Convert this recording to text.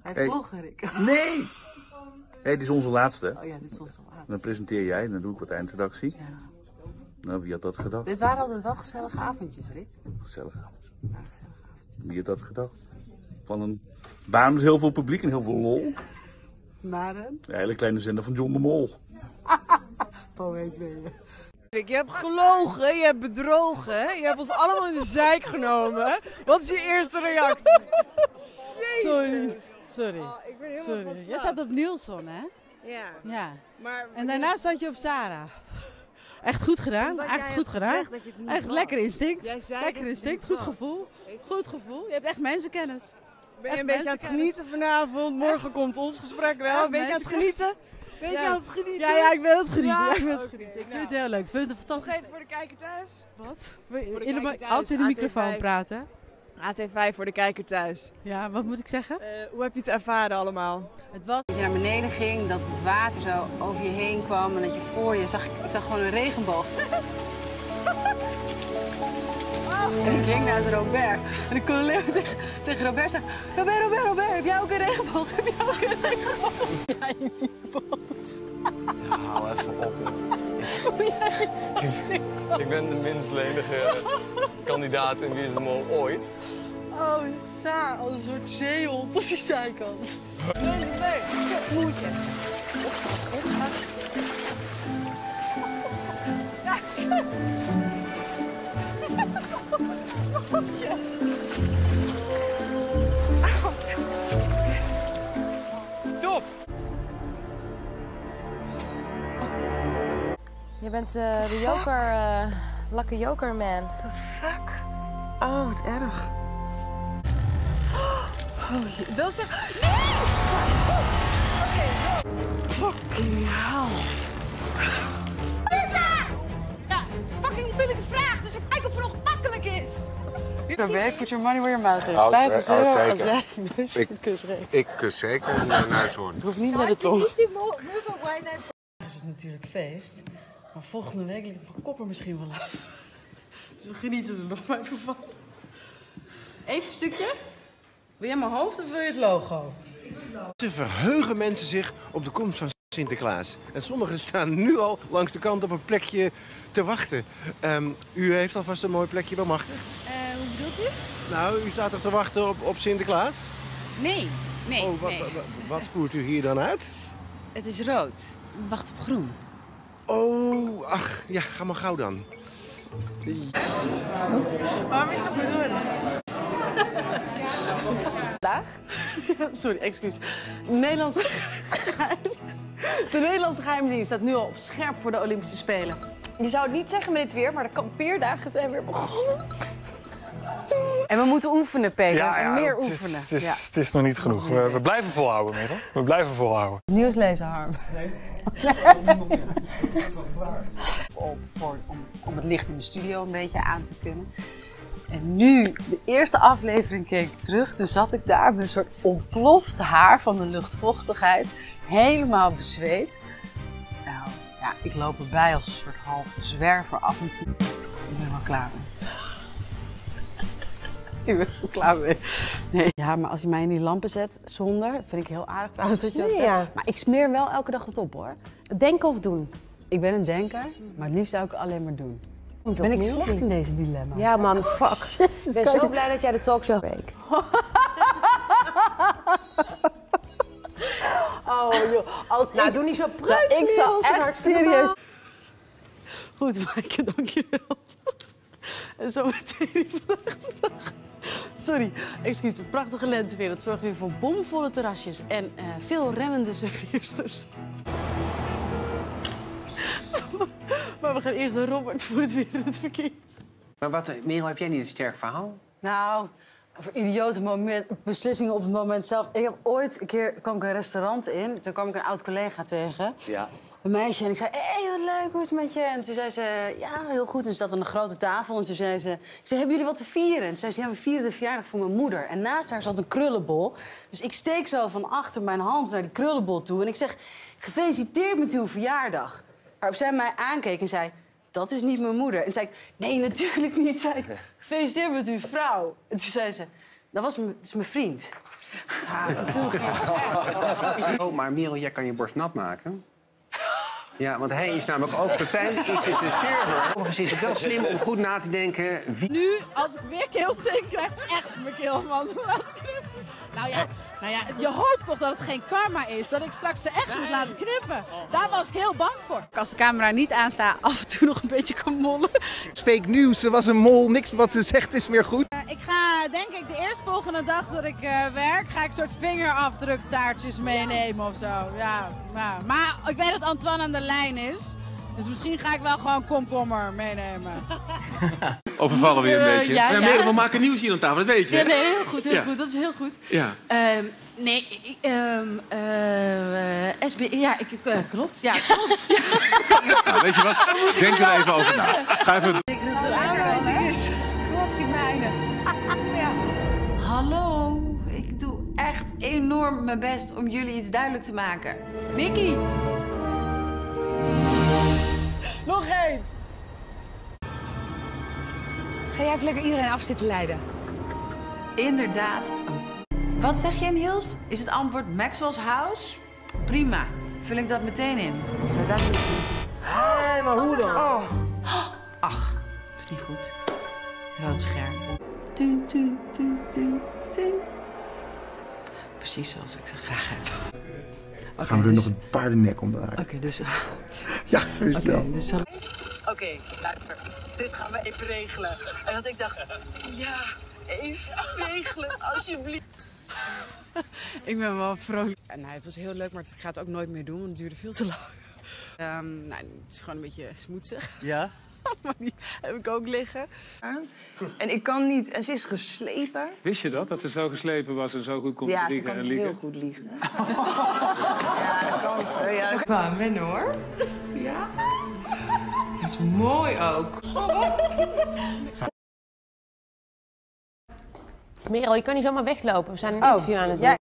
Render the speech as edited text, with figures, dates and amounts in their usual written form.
Hij heeft vloggen, Rick. Nee! Dit is onze laatste. Oh ja, dit is onze laatste. Dan presenteer jij en dan doe ik wat eindredactie. Ja. Nou, wie had dat gedacht? Dit waren altijd wel gezellige avondjes, Rick. Gezellig avond. Ja, gezellige avondjes. Wie had dat gedacht? Van een baan met heel veel publiek en heel veel lol. Maar een De hele kleine zender van John de Mol. poëet ben je. Je hebt gelogen, je hebt bedrogen, je hebt ons allemaal in de zeik genomen. Wat is je eerste reactie? Sorry. Oh, ik ben helemaal Sorry. van Jij slag. staat op Nielsen, hè? Ja. Ja. Maar En daarna zat je op Sarah. Echt goed gedaan. Omdat Echt jij goed hebt gedaan. gezegd dat je het niet Echt was. lekker instinct. Jij zei Lekker dat het instinct. niet Goed was. gevoel. Goed gevoel. Je hebt echt mensenkennis. ben je echt een beetje aan het mensenkennis. genieten vanavond? Morgen komt ons gesprek wel. Echt Ben je aan het mensenkennis. genieten? Ben je aan het genieten? Ja, ik ben het genieten. Ja? Ja, ik ben het Oké, genieten. Ik nou. vind het heel leuk. Ik vind het een Nog fantastisch. even voor de kijker thuis. Wat? de In de, kijker thuis, altijd in de microfoon AT5. praten. AT5 voor de kijker thuis. Ja, wat moet ik zeggen? Hoe heb je het ervaren allemaal? Het was Dat je naar beneden ging, dat het water zo over je heen kwam en dat je voor je zag, ik zag gewoon een regenboog. En ik ging naar Robert en ik kon alleen maar tegen Robert zeggen, Robert, heb jij ook een regenboog? Heb jij ook een regenboog? Ja, in die boot. Ja, hou even op, joh. Ik ben de minst lenige kandidaat in Wie is de Mol ooit. oh, Saar, als een soort zeehond op die zijkant. Nee, moedje. Top! Je bent de joker, Lucky Joker Man. Oh, wat erg. Wel zeg. Fucking hell. Ja, fucking moeilijke vraag, dus we kijken of het nog makkelijk is. Robert, put your money where your mouth is. Oh, 50 oh, euro zeker. als jij een neuskus geeft. Ik kus zeker naar Nuishoorn. Het hoeft niet naar de tong. Het is natuurlijk feest, maar volgende week ligt mijn kop er misschien wel af. Dus we genieten er nog maar even van. Even een stukje. Wil jij mijn hoofd of wil je het logo? Ze verheugen mensen zich op de komst van Sinterklaas. En sommigen staan nu al langs de kant op een plekje te wachten. U heeft alvast een mooi plekje bij Machtig. Hoe bedoelt u? Nou, u staat toch te wachten op Sinterklaas? Nee, Oh, wat voert u hier dan uit? Het is rood. Wacht op groen. Oh, ach, ja, ga maar gauw dan. Waarom ik dat moet doen? Vandaag? Sorry, excuus. De Nederlandse geheime dienst staat nu al op scherp voor de Olympische Spelen. Je zou het niet zeggen met dit weer, maar de kampeerdagen zijn weer begonnen. En we moeten oefenen, Peter. Meer oefenen. Het is nog niet genoeg. We blijven volhouden, Merel. We blijven volhouden. Nieuws lezen, Harm. Om het licht in de studio een beetje aan te kunnen. En nu, de eerste aflevering keek ik terug. Toen zat ik daar met een soort ontploft haar van de luchtvochtigheid. Helemaal bezweet. Nou, ja, ik loop erbij als een soort halve zwerver af en toe. Ik ben er wel klaar mee. Ik ben er klaar mee. Nee. Ja, maar als je mij in die lampen zet zonder, vind ik heel aardig trouwens dat je dat zegt. Ja. Maar ik smeer wel elke dag wat op, hoor. Denken of doen? Ik ben een denker, maar het liefst zou ik alleen maar doen. Ben ik slecht in deze dilemma's? Ja man, fuck. Ik ben zo blij dat jij de talkshow week. Oh joh, als Nou, ik... doe niet zo Nou, preuts. ik zou Niels, echt hartstikke serieus... Goed, Maaike, dankjewel. En zo meteen vandaag de dag. Sorry, excuus, het prachtige lenteweer. Dat zorgt weer voor bomvolle terrasjes en veel remmende serveersters. Maar we gaan eerst naar Robert voor het weer en het verkeer. Maar Merel, heb jij niet een sterk verhaal? Nou, over idiote beslissingen op het moment zelf. Ik heb ooit een keer kwam ik een restaurant in. Toen kwam ik een oud collega tegen. Ja. Een meisje en ik zei, hé, wat leuk, hoe is het met je? En toen zei ze, ja, heel goed. En ze zat aan een grote tafel en toen zei ze, hebben jullie wat te vieren? En toen zei ze, ja, we vieren de verjaardag van mijn moeder. En naast haar zat een krullenbol. Dus ik steek zo van achter mijn hand naar die krullenbol toe. En ik zeg, gefeliciteerd met uw verjaardag. Waarop zij mij aankeek en zei, dat is niet mijn moeder. En toen zei ik, nee, natuurlijk niet. Zei ik, gefeliciteerd met uw vrouw. En toen zei ze, Dat is mijn vriend. Ja, natuurlijk. Echt. Oh, maar Merel, jij kan je borst nat maken. Ja, want hij is namelijk ook Pepijn, is de server. Overigens is het wel slim om goed na te denken wie... Nu, als ik weer keelteken krijg, echt mijn keelman laten knippen. Nou ja, je hoopt toch dat het geen karma is. Dat ik straks ze echt moet laten knippen. Daar was ik heel bang voor. Als de camera niet aanstaat, af en toe nog een beetje kan mollen. Het is fake nieuws, ze was een mol, niks wat ze zegt is meer goed. Ik ga, denk ik, de eerstvolgende dag dat ik werk, ga ik een soort vingerafdruktaartjes meenemen of zo. Ja. Maar ik weet dat Antoine aan de lijn is. Dus misschien ga ik wel gewoon komkommer meenemen. Overvallen weer een beetje. Ja, Merel, we maken nieuws hier aan tafel, dat weet je. Ja, nee, heel goed, heel goed. Dat is heel goed. Ja. Klopt. Ja, klopt. Nou, weet je wat? Denk er even over na. Ga even... Ik denk dat het een aanwijzing is. Godzie mijne. Ja. Hallo, ik doe echt enorm mijn best om jullie iets duidelijk te maken. Nicky. Nog één. Ga jij even lekker iedereen af zitten leiden? Inderdaad. Wat zeg je, Niels? Is het antwoord Maxwell's House? Prima. Vul ik dat meteen in. Dat is het niet. Hé, maar hoe dan? Oh. Ach, is niet goed. Rood scherm. Tun, tun, tun, tun, tun. Precies zoals ik ze graag heb. Gaan we er nog een paardennek omdraaien? Oké, dus... Ja, zo is het wel. Dus... Oké, luister. Dit gaan we even regelen. En dat ik dacht, ja, even regelen, alsjeblieft. Ik ben wel vrolijk. Nou, het was heel leuk, maar ik ga het ook nooit meer doen, want het duurde veel te lang. Nou, het is gewoon een beetje smoetsig. Ja? Maar die heb ik ook liggen. En ik kan niet... En ze is geslepen. Wist je dat ze zo geslepen was en zo goed kon liegen en liegen? Ja, ze kan heel goed liegen. Ja, dat kan ze. Ja. Bang ben hoor. Ja. Dat is mooi ook. Merel, je kan niet zomaar weglopen. We zijn een interview aan het doen.